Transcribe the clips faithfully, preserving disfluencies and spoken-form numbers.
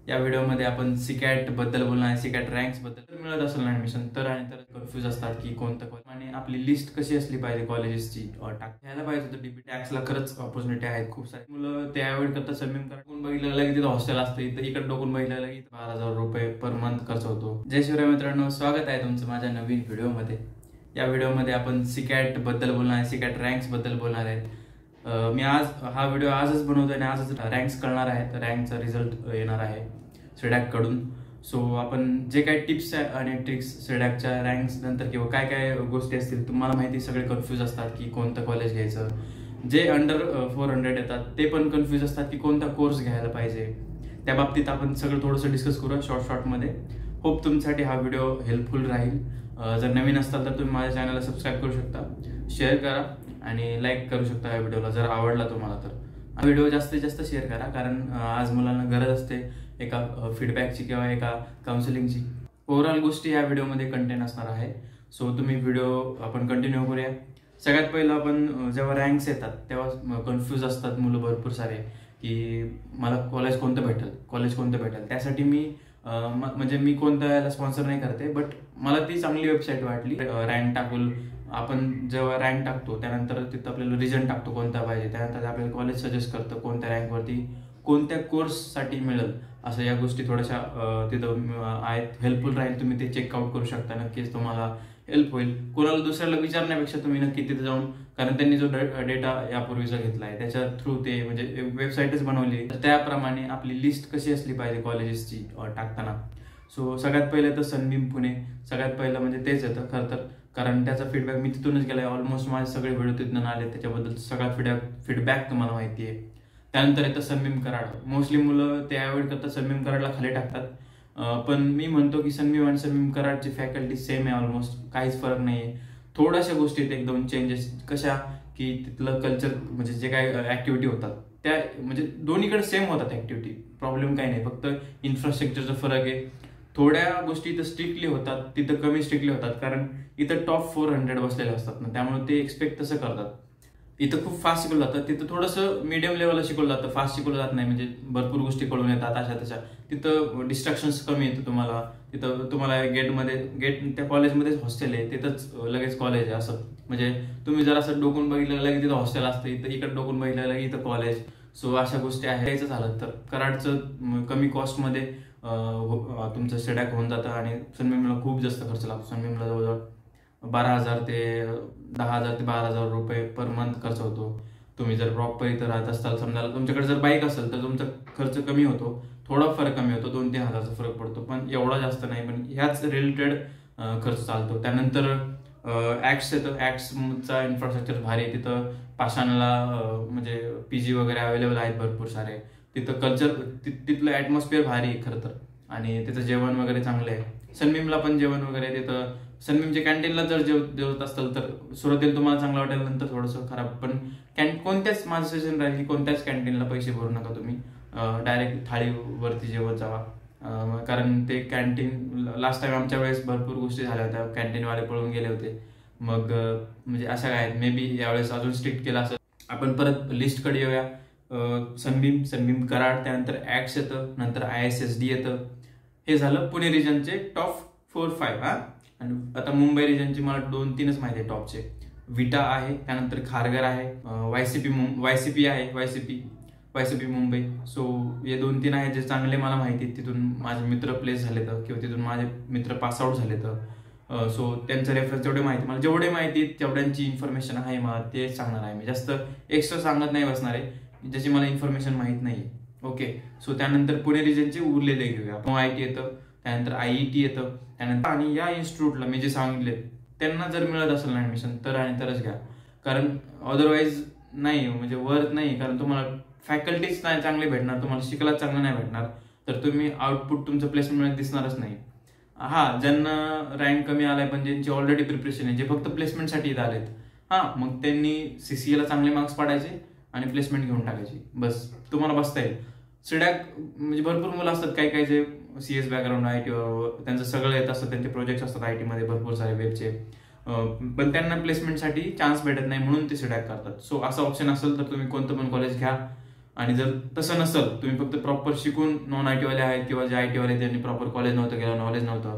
या व्हिडिओमध्ये आपण सिकॅट बद्दल बोलणार आहे. सिकॅट रँक्स बद्दल मिळत असेल ना ऍडमिशन तर आणि तर कन्फ्यूज असतात की कोणतं कॉलेज आणि आपली लिस्ट कशी असली पाहिजे कॉलेजेसची टाक घ्यायला पाहिजे. तर डीबी टॅक्सला खरंच ऑपॉर्च्युनिटी आहेत. खूप सारे मुलं ते अवॉइड करतात. स्विमिंग करून बघितलं की तिथं हॉस्टेल असतं, इथं इकडे डोकून बघितलं की बारा हजार रुपये पर मंथ खर्च होतो. जय शिवराय मित्रांनो, स्वागत आहे तुमचं माझ्या नवीन व्हिडिओमध्ये. या व्हिडिओमध्ये आपण सिकॅट बद्दल बोलणार आहे, सिकॅट रँक्स बद्दल बोलणार आहे. मी आज हा व्हिडिओ आजच बनवतोय आणि आजच रँक्स कळणार आहेत. रँकचा रिझल्ट येणार आहे सेडॅक कडून. सो आपण जे काही टिप्स आणि ट्रिक्स सेडॅकच्या रँक्स नंतर किंवा काय काय गोष्टी असतील तुम्हाला माहिती, सगळे कन्फ्यूज असतात की कोणतं कॉलेज घ्यायचं. जे अंडर फोर हंड्रेड येतात ते पण कन्फ्यूज असतात की कोणता कोर्स घ्यायला पाहिजे. त्या बाबतीत आपण सगळं थोडंसं डिस्कस करूया शॉर्ट शॉर्टमध्ये. होप तुमच्यासाठी हा व्हिडिओ हेल्पफुल राहील. जर नवीन असाल तर तुम्ही माझ्या चॅनलला सबस्क्राईब करू शकता, शेअर करा आणि लाईक करू शकता या व्हिडिओला जर आवडला तुम्हाला तर. हा व्हिडिओ जास्तीत जास्त शेअर करा, कारण आज मुलांना गरज असते एका फीडबॅकची किंवा एका काउन्सिलिंगची. ओव्हरऑल गोष्टी या व्हिडिओमध्ये कंटेंट असणार आहे. सो तुम्ही व्हिडिओ आपण कंटिन्यू करूया. सगळ्यात पहिलं आपण जेव्हा रँक्स येतात तेव्हा कन्फ्यूज असतात मुलं भरपूर सारे की मला कॉलेज कोणतं भेटेल, कॉलेज कोणतं भेटेल. त्यासाठी मी म्हणजे मी कोणत्या याला स्पॉन्सर नाही करते, बट मला ती चांगली वेबसाईट वाटली. रँक टाकून आपण जेव्हा रँक टाकतो त्यानंतर तिथं आपल्याला रिजन टाकतो कोणता पाहिजे, त्यानंतर आपल्याला कॉलेज सजेस्ट करतं कोणत्या रँकवरती कोणत्या कोर्ससाठी मिळेल. असं या गोष्टी थोड्याशा तिथं आहेत, हेल्पफुल राहील. तुम्ही ते चेकआउट करू शकता, नक्कीच तुम्हाला हेल्प होईल. कोणाला दुसऱ्याला विचारण्यापेक्षा तुम्ही नक्की तिथे जाऊन, कारण त्यांनी जो डेटा यापूर्वीचा घेतला आहे त्याच्या थ्रू ते म्हणजे वेबसाईटच बनवली, तर त्याप्रमाणे आपली लिस्ट कशी असली पाहिजे कॉलेजेसची टाकताना. सो सगळ्यात पहिलं तर सनबीम पुणे, सगळ्यात पहिलं म्हणजे तेच येतं खरं तर, कारण त्याचा फीडबॅक मी तिथूनच गेला आहे. ऑलमोस्ट माझे सगळे व्हिडिओ तिथून आले, त्याच्याबद्दल सगळा फीडबॅक फीडबॅक तुम्हाला माहिती आहे. त्यानंतर येतं सनबीम कराड. मोस्टली मुलं ते अवॉइड करतात, सनबीम कराडला खाली टाकतात. पण मी म्हणतो की सनबीम आणि सनबीम कराडची फॅकल्टी सेम आहे, ऑलमोस्ट काहीच फरक नाही आहे. थोड्याशा गोष्टीत एक दोन चेंजेस, कशा की तिथलं कल्चर म्हणजे जे काही ऍक्टिव्हिटी होतात त्या म्हणजे दोन्हीकडे सेम होतात ऍक्टिव्हिटी, प्रॉब्लेम काही नाही, फक्त इन्फ्रास्ट्रक्चरचा फरक आहे. थोड्या गोष्टी इथं स्ट्रिक्टली होतात, तिथं कमी स्ट्रिक्टली होतात, कारण इथं टॉप फोर हंड्रेड बसलेले असतात ना, त्यामुळे ते एक्सपेक्ट तसं करतात. इथं खूप फास्ट शिकवलं जातं, तिथं थोडंसं मीडियम लेवलला शिकवलं जातं, फास्ट शिकवलं जात नाही. म्हणजे भरपूर गोष्टी कळून येतात अशा तशा. तिथं डिस्ट्रॅक्शन्स कमी येतं तुम्हाला. तिथं तुम्हाला गेटमध्ये गेट त्या कॉलेजमध्येच हॉस्टेल आहे, तिथंच लगेच कॉलेज आहे. असं म्हणजे तुम्ही जर असं डोकून बघितलं की तिथं हॉस्टेल असतं, इथं इकडे डोकून बघितलं की इथं कॉलेज. सो अशा गोष्टी आहेत. यायचं झालं तर कराडचं कमी कॉस्टमध्ये तुमचं सेडॅक होऊन जातं आणि सनबीमला खूप जास्त खर्च लागतो. सनबीमला जवळजवळ बारा हजार ते दहा हजार ते बारा हजार रुपये पर मंथ खर्च होतो. तुम्ही जर प्रॉपर इथं राहत असाल, समजा तुमच्याकडे जर बाईक असेल तर तुमचा खर्च कमी होतो, थोडा फरक कमी होतो, दोन तीन हजारचा फरक पडतो, पण एवढा जास्त नाही. पण ह्याच रिलेटेड खर्च चालतो. त्यानंतर ऍक्ट्स येतं. ऍक्ट्सचा इन्फ्रास्ट्रक्चर भारी आहे. तिथं पाषाणला म्हणजे पीजी वगैरे अवेलेबल आहेत भरपूर सारे. तिथं कल्चर तिथलं ॲटमॉस्फिअर भारी आहे खरं तर, आणि तिथं जेवण वगैरे चांगलं आहे. सनबीमला पण जेवण वगैरे तिथं सनबीमच्या कॅन्टीनला जर जेव जेवत असाल तर सुरुवातीला तुम्हाला चांगलं वाटेल, नंतर थोडंसं खराब. पण कॅन कोणत्याच माझं सजेशन राहील की कोणत्याच कॅन्टीनला पैसे भरू नका तुम्ही, डायरेक्ट थाळीवरती जेवत जावा. कारण ते कॅन्टीन लास्ट टाइम आमच्या वेळेस भरपूर गोष्टी झाल्या होत्या, कॅन्टीनवाले पळून गेले होते. मग म्हणजे अशा काय मे बी यावेळेस अजून स्ट्रिक्ट केलं असेल. आपण परत लिस्टकडे येऊया. सनबीम, सनबीम कराड, त्यानंतर ऍक्ट्स येतं, नंतर आय एस एस डी येतं. हे झालं पुणे रिजनचे टॉप फोर फाईव्ह. हा, आणि आता मुंबई रिजनची मला दोन तीनच माहिती आहे टॉपचे. विटा आहे, त्यानंतर खारघर आहे, वायसीपी वायसीपी आहे, वायसीपी वायसीपी मुंबई. सो हे दोन तीन आहेत जे चांगले मला माहिती आहेत. तिथून माझे मित्र प्लेस झाले तर किंवा तिथून माझे मित्र पासआउट झाले तर. सो त्यांचं रेफरन्स जेवढे माहिती मला जेवढे माहिती आहेत तेवढ्यांची इन्फॉर्मेशन आहे मला ते सांगणार आहे मी. जास्त एक्स्ट्रा सांगत नाही बसणार आहे ज्याची मला इन्फॉर्मेशन माहीत नाही आहे. ओके. सो त्यानंतर पुणे रिजनचे उरलेले घेऊया. आपण आय टी येतं, त्यानंतर आय ई टी येतं, त्यानंतर आणि या इन्स्टिट्यूटला मी जे सांगितले त्यांना जर मिळत असेल ना ऍडमिशन तर आणि तरच घ्या, कारण अदरवाईज नाही म्हणजे वर्थ नाही. कारण तुम्हाला फॅकल्टीज नाही चांगले भेटणार, तुम्हाला शिकायला चांगलं नाही भेटणार, तर तुम्ही आउटपुट तुमचं प्लेसमेंट दिसणारच नाही. हा, ज्यांना रँक कमी आलाय पण ज्यांची ऑलरेडी प्रिपरेशन आहे, जे फक्त प्लेसमेंटसाठी इथं आलेत, हा मग त्यांनी सीसीएला चांगले मार्क्स पाडायचे आणि प्लेसमेंट घेऊन टाकायची, बस तुम्हाला बसता येईल. सिडॅक म्हणजे भरपूर मुलं असतात काही काही जे सीएस बॅकग्राऊंड आय टी त्यांचं सगळं येत असतं, त्यांचे प्रोजेक्ट्स असतात आय टी मध्ये भरपूर सारे वेबचे, पण त्यांना प्लेसमेंटसाठी चान्स भेटत नाही म्हणून ते सिडॅक करतात. सो असं ऑप्शन असेल तर तुम्ही कोणतं पण कॉलेज घ्या. आणि जर तसं नसेल, तुम्ही फक्त प्रॉपर शिकून नॉन आय टीवाले आहेत किंवा जे आय टीवाले त्यांनी प्रॉपर कॉलेज नव्हतं गेलं, नॉलेज नव्हतं,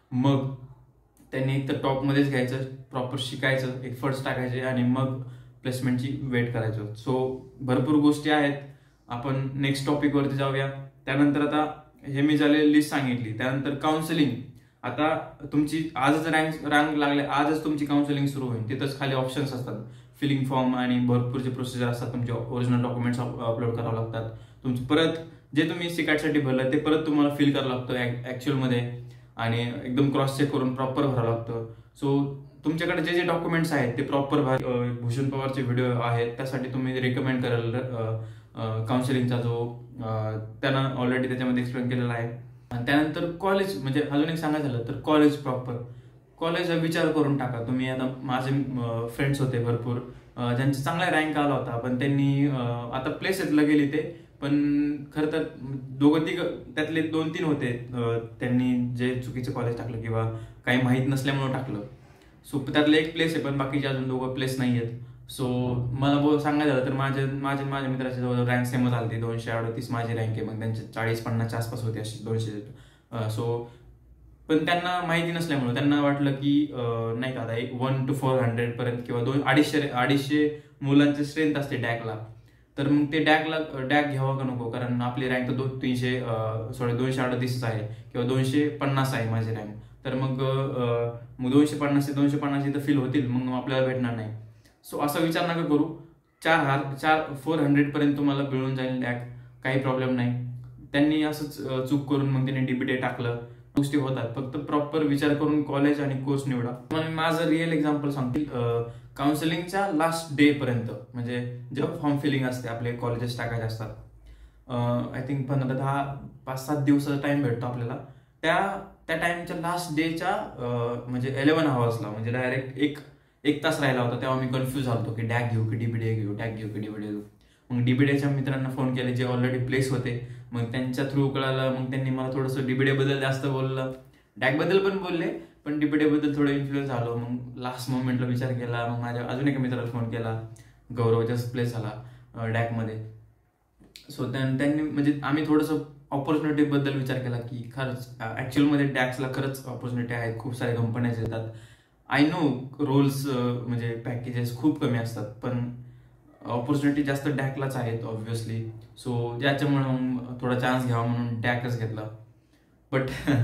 मग त्यांनी एक तर टॉपमध्येच घ्यायचं, प्रॉपर शिकायचं, एफर्ट्स टाकायचे आणि मग प्लेसमेंटची वेट करायचं. सो भरपूर गोष्टी आहेत. आपण नेक्स्ट टॉपिकवरती जाऊया. त्यानंतर आता हे मी झाले लिस्ट सांगितली. त्यानंतर काउन्सिलिंग. आता तुमची आजच रँक रँक लागले, आजच तुमची काउन्सिलिंग सुरू होईल. तिथंच खाली ऑप्शन्स असतात, फिलिंग फॉर्म आणि भरपूर जे प्रोसिजर असतात. तुमचे ओरिजिनल डॉक्युमेंट्स अपलोड करावं लागतात. तुमची परत जे तुम्ही सिकॅटसाठी भरलं ते परत तुम्हाला फिल करावं लागतं ॲक्च्युअलमध्ये आणि एकदम क्रॉस चेक करून प्रॉपर भरावं लागतं. सो तुमच्याकडे जे जे डॉक्युमेंट्स आहेत ते प्रॉपर भर. भूषण पवारचे व्हिडिओ आहेत, त्यासाठी तुम्ही रिकमेंड कराल काउन्सिलिंगचा, जो त्यानं ऑलरेडी त्याच्यामध्ये एक्सप्लेन केलेला आहे. आणि त्यानंतर कॉलेज, म्हणजे अजून एक सांगायचं झालं तर कॉलेज प्रॉपर कॉलेज विचार करून टाका तुम्ही. आता माझे फ्रेंड्स होते भरपूर ज्यांचा चांगला रँक आला होता, पण त्यांनी आता प्लेसेसला गेली ते, पण खरं तर दोघं तिघ त्यातले दोन तीन होते त्यांनी जे चुकीचं कॉलेज टाकलं किंवा काही माहीत नसल्यामुळे टाकलं. सो त्यातलं एक प्लेस आहे, पण बाकीचे अजून दोघं प्लेस नाही आहेत. सो मला बोल सांगायचं झालं तर माझे माझे माझ्या मित्राचे जवळ रँक सेमच आली होती. दोनशे अडतीस माझी रँक आहे, मग त्यांचे चाळीस पन्नासच्या आसपास होते अशी दोनशे. सो पण त्यांना माहिती नसल्यामुळे त्यांना वाटलं की नाही का आता एक वन टू फोर हंड्रेड पर्यंत किंवा दोन अडीचशे अडीचशे मुलांची स्ट्रेंथ असते डॅकला, तर मग ते डॅकला डॅक घ्यावं का नको, कारण आपली रँक तर दोन तीनशे सॉरी दोनशे अडतीसच आहे किंवा दोनशे पन्नास आहे माझी रँक. तर मग मग दोनशे पन्नास दोनशे पन्नास इथं फील होतील, मग आपल्याला भेटणार नाही. सो असा विचार नका करू. चार हार चार फोर हंड्रेड पर्यंत तुम्हाला मिळून जाईल डॅक, काही प्रॉब्लेम नाही. त्यांनी असंच चूक करून मग त्यांनी डीबीडे टाकलं. गोष्टी होतात, फक्त प्रॉपर विचार करून कॉलेज आणि कोर्स निवडा. मला माझं रिअल एक्झाम्पल सांगतील. काउन्सिलिंगच्या लास्ट डे पर्यंत, म्हणजे जेव्हा फॉर्म फिलिंग असते, आपले कॉलेजेस टाकायचे असतात, आय थिंक पंधरा दहा पाच सात दिवसाचा टाइम भेटतो आपल्याला. त्या त्या टाइमच्या लास्ट डेच्या म्हणजे इलेव्हन आवर्सला, म्हणजे डायरेक्ट एक एक तास राहिला होता, तेव्हा मी कन्फ्यूज झालो की डॅक घेऊ की डीबीडे घेऊ, डॅक घेऊ की डीबीडे घेऊ. मग डीबीडेच्या मित्रांना फोन केले जे ऑलरेडी प्लेस होते, मग त्यांच्या थ्रू कळालं. मग त्यांनी मला थोडंसं डीबीडे बद्दल जास्त बोललं, डॅक बद्दल पण बोलले, पण डीबीडे बद्दल थोडं इन्फ्लुएन्स झालो. मग लास्ट मोमेंटला विचार केला. मग माझ्या अजून एका मित्राला फोन केला, गौरवच्याच प्लेस झाला डॅकमध्ये. सो त्यांनी म्हणजे आम्ही थोडंसं ऑपॉर्च्युनिटी बद्दल विचार केला की खरंच ऍक्च्युअलमध्ये डॅक्सला खरंच ऑपॉर्च्युनिटी आहेत, खूप सारे कंपन्याज येतात. आय नो रोल्स म्हणजे पॅकेजेस खूप कमी असतात, पण ऑपॉर्च्युनिटी जास्त डॅकलाच आहेत ऑब्व्हियसली. सो ज्याच्यामुळे मग थोडा चान्स घ्यावा म्हणून डॅकच घेतला. बट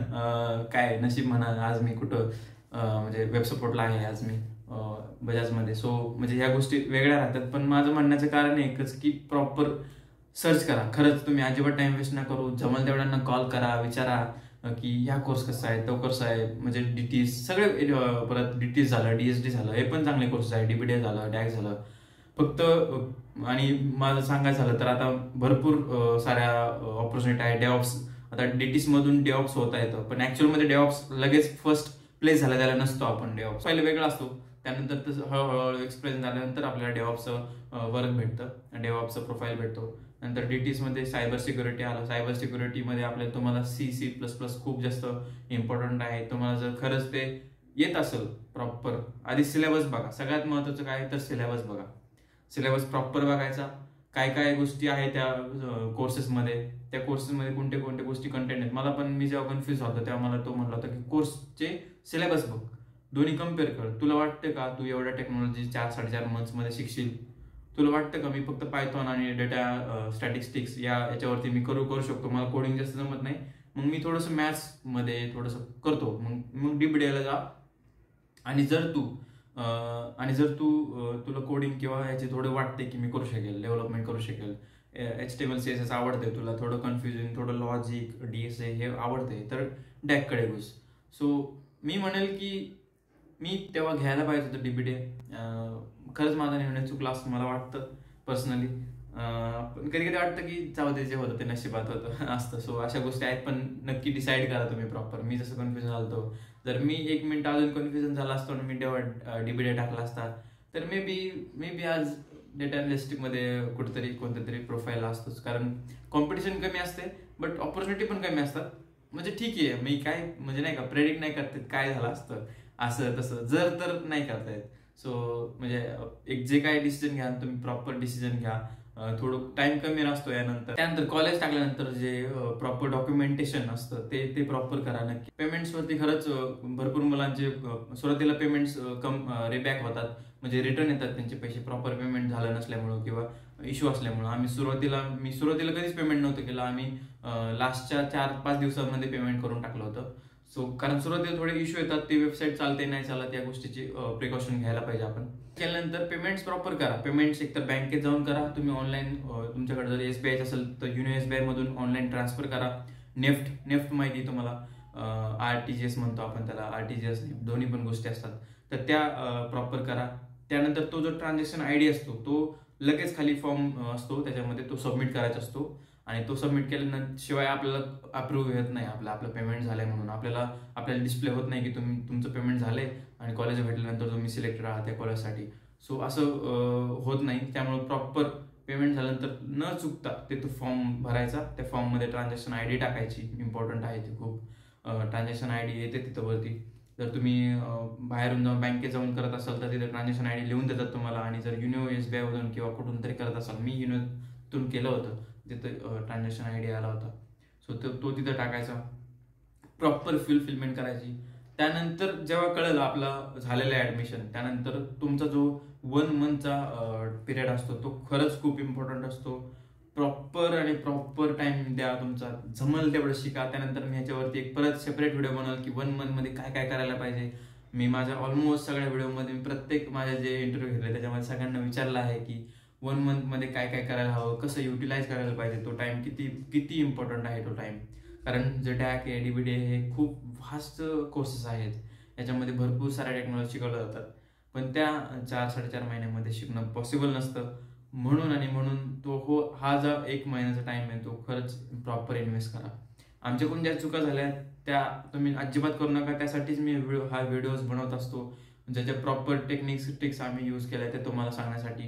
काय नशीब म्हणा, आज मी कुठं म्हणजे वेब सपोर्टला आहे आज मी बजाजमध्ये. सो म्हणजे ह्या गोष्टी वेगळ्या राहतात, पण माझं म्हणण्याचं कारण एकच की प्रॉपर सर्च करा. खरंच तुम्ही अजिबात टाइम वेस्ट ना करू. जमल तेवढ्यांना कॉल करा, विचारा की ह्या कोर्स कसा आहे, तो कोर्स आहे, म्हणजे डीटीस सगळे, परत डीटीस झालं, डीएसडी झालं, हे पण चांगले कोर्सेस आहे, डीबीडे झालं, डॅक झालं. फक्त आणि माझं सांगायचं झालं तर आता भरपूर साऱ्या ऑपॉर्च्युनिटी आहे. डेऑप्स, आता डीटीस मधून डेऑप्स होता येतं, पण ऍक्च्युअलमध्ये डेऑप्स लगेच फर्स्ट प्लेस झाला त्याला नसतो. आपण डेऑप्स पहिले वेगळा असतो, त्यानंतर तसं हळूहळू एक्सपिरियन्स झाल्यानंतर आपल्याला डेऑप्सचं वर्क भेटतं, डेऑप्सचं प्रोफाईल भेटतो. नंतर डीटीसमध्ये सायबर सिक्युरिटी आलं. सायबर सिक्युरिटीमध्ये आपल्याला तुम्हाला सी सी प्लस प्लस खूप जास्त इम्पॉर्टंट आहे. तुम्हाला जर खरंच ते येत असेल प्रॉपर, आधी सिलेबस बघा. सगळ्यात महत्त्वाचं काय तर सिलेबस बघा. सिलेबस प्रॉपर बघायचा, काय काय गोष्टी आहेत त्या कोर्सेसमध्ये, त्या कोर्सेसमध्ये कोणते कोणत्या गोष्टी कंटेंट आहेत. मला पण मी जेव्हा कन्फ्युज होतो तेव्हा मला तो म्हणला होता की कोर्सचे सिलेबस बघ, दोन्ही कम्पेअर कर. तुला वाटतं का तू एवढ्या टेक्नॉलॉजी चार साडेचार मंथ्समध्ये शिकशील? तुला वाटतं का मी फक्त पायथॉन आणि डेटा स्टॅटिस्टिक्स या याच्यावरती मी करू करू शकतो, मला कोडिंग जास्त जमत नाही, मग मी थोडंसं मॅथ्समध्ये थोडंसं करतो, मग मग डीबीडेला जा. आणि जर तू आणि जर तू तुला कोडिंग किंवा याचे थोडं वाटते की मी करू शकेल, डेव्हलपमेंट करू शकेल, H T M L C S S आवडते तुला, थोडं कन्फ्युजन, थोडं लॉजिक, डी एस ए हे आवडते, तर डॅककडे घुस. सो मी म्हणेल की मी तेव्हा घ्यायला पाहिजे होतं डीबीडे. खरंच माझा निर्णय चुकला असं मला वाटतं पर्सनली. पण कधी कधी वाटतं की जाऊ दे, जे होतं ते नशिबात होतं असतं. सो अशा गोष्टी आहेत, पण नक्की डिसाईड करा तुम्ही प्रॉपर. मी जसं कन्फ्युजन झालो, जर मी एक मिनिट अजून कन्फ्युजन झाला असतो आणि मी तेव्हा डीबीडे टाकला असता, तर मे बी मे बी आज डेटा अनलिस्टिकमध्ये कुठेतरी कोणत्या तरी प्रोफाईल असतोच. कारण कॉम्पिटिशन कमी असते, बट ऑपॉर्च्युनिटी पण कमी असतात. म्हणजे ठीक आहे, मी काय म्हणजे नाही का प्रेडिक्ट नाही करते काय झालं असतं असं तसं, जर तर नाही करतायत. सो म्हणजे एक जे काय डिसिजन घ्या तुम्ही प्रॉपर डिसिजन घ्या. थोडं टाइम कमी असतो यानंतर. त्यानंतर कॉलेज टाकल्यानंतर जे प्रॉपर डॉक्युमेंटेशन असतं ते ते प्रॉपर करा नक्की. पेमेंट्स वरती खरंच भरपूर मुलांचे सुरुवातीला पेमेंट्स कम रिबॅक होतात, म्हणजे रिटर्न येतात त्यांचे पैसे प्रॉपर पेमेंट झालं नसल्यामुळं किंवा इश्यू असल्यामुळं. आम्ही सुरुवातीला मी सुरुवातीला कधीच पेमेंट नव्हतं केलं, आम्ही लास्टच्या चार पाच दिवसांमध्ये पेमेंट करून टाकलं होतं. सो कारण सुरुवातीला थोडे इश्यू येतात, ती वेबसाईट चालते नाही चालत, या गोष्टीची प्रिकॉशन घ्यायला पाहिजे आपण. केल्यानंतर पेमेंट्स प्रॉपर करा. पेमेंट्स एकतर बँकेत जाऊन करा, तुम्ही ऑनलाईन तुमच्याकडे जर एसबीआय असेल तर युनो एसबीआय मधून ऑनलाईन ट्रान्सफर करा. नेफ्ट नेफ्ट माहिती तुम्हाला, आरटीजीएस म्हणतो आपण त्याला, आरटीजीएस दोन्ही पण गोष्टी असतात, तर त्या प्रॉपर करा. त्यानंतर तो जो ट्रान्झॅक्शन आयडी असतो तो लगेच खाली फॉर्म असतो त्याच्यामध्ये तो सबमिट करायचा असतो, आणि तो सबमिट केल्यानंतर शिवाय आपल्याला अप्रूव्ह येत नाही आपलं आपलं पेमेंट झालंय म्हणून. आपल्याला आपल्याला डिस्प्ले होत नाही की तुम्ही तुमचं पेमेंट झालंय आणि कॉलेज भेटल्यानंतर तुम्ही सिलेक्टेड आहात त्या कॉलेजसाठी. सो असं होत नाही. त्यामुळे प्रॉपर पेमेंट झाल्यानंतर न चुकता ते तो फॉर्म भरायचा. त्या फॉर्ममध्ये ट्रान्झॅक्शन आय डी टाकायची, इम्पॉर्टंट आहे ती खूप. ट्रान्झॅक्शन आय डी येते तिथं वरती. जर तुम्ही बाहेरून जाऊन बँकेत जाऊन करत असाल तर तिथे ट्रान्झॅक्शन आय डी लिहून देतात तुम्हाला, आणि जर युनो एसबीआय मधून किंवा कुठून तरी करत असाल, मी युनोतून केलं होतं, तिथं ट्रान्झॅक्शन आय डी आला होता, सो तो तो तिथं टाकायचा. प्रॉपर फुलफिलमेंट करायची. त्यानंतर जेव्हा कळलं आपला झालेलं आहे ॲडमिशन, त्यानंतर तुमचा जो वन मंथचा पिरियड असतो तो खरंच खूप इम्पॉर्टंट असतो. प्रॉपर आणि प्रॉपर टाइम द्या तुमचा, जमल तेवढं शिका. त्यानंतर मी ह्याच्यावरती एक परत सेपरेट व्हिडिओ बनवल की वन मंथमध्ये काय काय करायला पाहिजे. मी माझ्या ऑलमोस्ट सगळ्या व्हिडिओमध्ये मी प्रत्येक माझे जे इंटरव्ह्यू घेतले त्याच्यामध्ये सगळ्यांना विचारलं आहे की वन मंथमध्ये काय काय करायला हवं, कसं युटिलाइज करायला पाहिजे, तो टाइम किती किती इम्पॉर्टंट आहे तो टाइम. कारण जे डॅक आहे डीबीडी हे खूप व्हास्ट कोर्सेस आहेत, याच्यामध्ये भरपूर साऱ्या टेक्नॉलॉजी शिकवल्या जातात, पण त्या चार साडेचार महिन्यामध्ये शिकणं पॉसिबल नसतं. म्हणून आणि म्हणून तो हो हा जो एक महिन्याचा टाइम आहे तो खरंच प्रॉपर इन्व्हेस्ट करा. आमच्याकडून ज्या चुका झाल्या त्या तुम्ही अजिबात करू नका. त्यासाठीच मी हा व्हिडिओज बनवत असतो, ज्याच्या प्रॉपर टेक्निक्स ट्रिक्स आम्ही यूज केल्या ते तुम्हाला सांगण्यासाठी.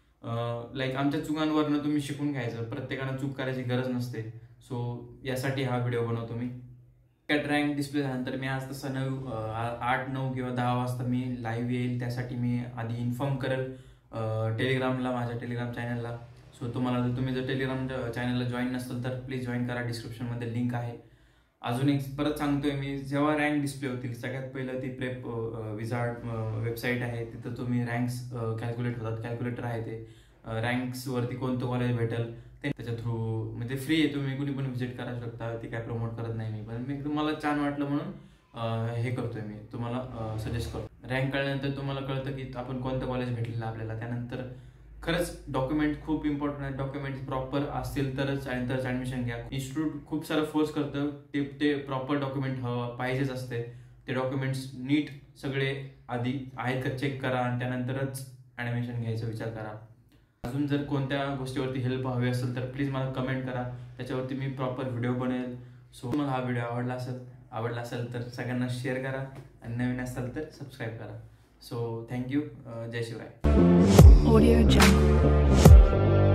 लाईक आमच्या चुकांवरनं तुम्ही शिकून घ्यायचं, प्रत्येकानं चूक करायची गरज नसते. सो यासाठी हा व्हिडिओ बनवतो मी. कॅट रँक डिस्प्ले झाल्यानंतर मी आज तसं नऊ आठ नऊ किंवा दहा वाजता मी लाईव्ह येईल, त्यासाठी मी आधी इन्फॉर्म करेल टेलिग्रामला, माझ्या टेलिग्राम चॅनलला. सो तुम्हाला जर तुम्ही जर टेलिग्राम चॅनलला जॉईन नसेल तर प्लीज जॉईन करा, डिस्क्रिप्शनमध्ये लिंक आहे. अजून एक परत सांगतोय मी, जेव्हा रँक डिस्प्ले होतील सगळ्यात पहिलं ती प्रेप विझार्ड वेबसाईट आहे, तिथं तुम्ही रँक्स कॅल्क्युलेट होतात, कॅल्क्युलेटर आहे ते. रँक्सवरती कोणतं कॉलेज भेटेल ते त्याच्या थ्रू, म्हणजे फ्री आहे, तुम्ही कुणी पण व्हिजिट करू शकता. ती काय प्रमोट करत नाही मी, पण मी तुम्हाला छान वाटलं म्हणून हे करतोय, मी तुम्हाला सजेस्ट करतो. रँक कळल्यानंतर तुम्हाला कळतं की आपण कोणतं कॉलेज भेटलेलं आपल्याला. त्यानंतर खरंच डॉक्युमेंट खूप इम्पॉर्टंट आहे. डॉक्युमेंट प्रॉपर असतील तरच आणि तरच ॲडमिशन घ्या. इन्स्टिट्यूट खूप सारं फोर्स करतं, ते ते प्रॉपर डॉक्युमेंट हवं पाहिजेच असते. ते डॉक्युमेंट्स नीट सगळे आधी आहेत का चेक करा, आणि त्यानंतरच ॲडमिशन घ्यायचा विचार करा. अजून जर कोणत्या गोष्टीवरती हेल्प हवी असेल तर प्लीज मला कमेंट करा, त्याच्यावरती मी प्रॉपर व्हिडिओ बनवेल. सो मला हा व्हिडिओ आवडला असेल आवडला असेल तर सगळ्यांना शेअर करा, आणि नवीन असाल तर सबस्क्राईब करा. So thank you. जय शिवाय. Audio Jungle.